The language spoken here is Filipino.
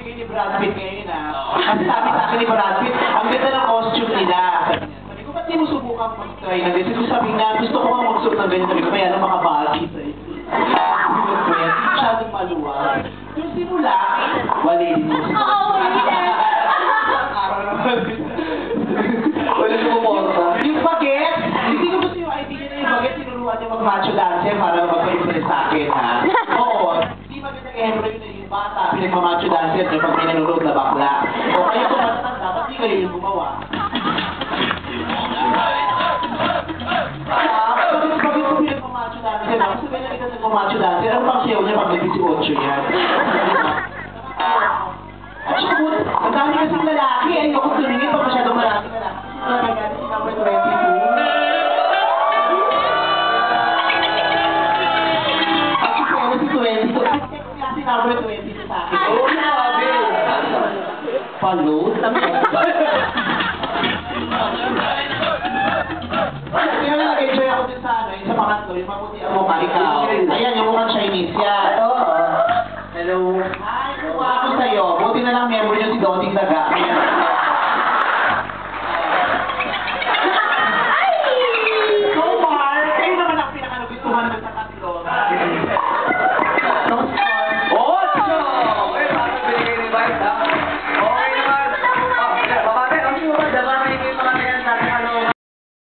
kayo ni Brad Pitt ngayon Kasi sabi sa akin ni Brad Pitt, ang ganda ng costume nila. Sabi ko, ba't di mo subukan mag-try na ganyan? Kasi sabi nga, gusto ko nga mag-suot ng ganyan. Sabi ko, kaya mga bagay sa ito. Masyadong maluwag. Yung simula, wali din mo. Oo, wali din. Araw naman. Wala sumuporta. Yung baget, hindi ko gusto yung idea na yung baget, tinuruan niya mag-macho dance para magpa-impress sa akin, ha? Oo, hindi magandang ehemplo yun na yung bata, pinagmamacho dance niya pag may nanonood na bakla. O kayo kung matatanda, ba't di kayo yung gumawa? Bakit ko pinagmamacho dance niya? Kasi may nalikas nagmamacho dance niya, ano pang siyaw niya pag nag-18 yan? At siya po, ang dami kasing lalaki, ayoko tumingin pag masyadong maraming lalaki. Nagagani si number 22. At siya po, si 22. Kasi number 22 sa akin. Oo, sabi. Palot? Kaya nga nag-enjoy ako din sa sa pangatlo, yung mabuti ang mukha ikaw. Ayan, yung mukhang Chinese yan. Hello. Hi, kuha ako sa'yo. Buti na lang member niyo si Doting Daga.